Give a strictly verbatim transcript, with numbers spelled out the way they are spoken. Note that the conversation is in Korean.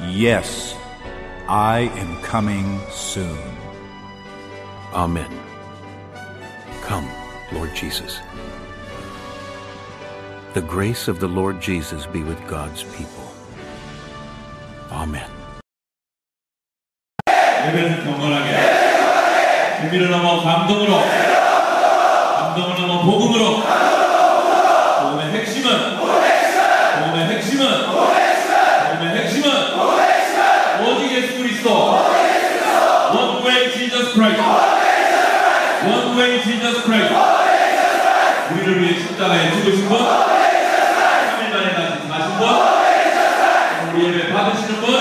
Yes, I am coming soon. Amen. Come, Lord Jesus. The grace of the Lord Jesus be with God's people. Amen. 예배는 경건하게, 준비를 넘어 감동으로, 감동을 넘어 복음으로. 복음의 핵심은, 복음의 핵심은, 복음의 핵심은 오직 예수 그리스도. One way Jesus Christ. One way Jesus Christ. 우리를 위해 십자가에 죽으신 분, 삼 일 만에 다시 사신 분, 우리 예배 받으시는 분,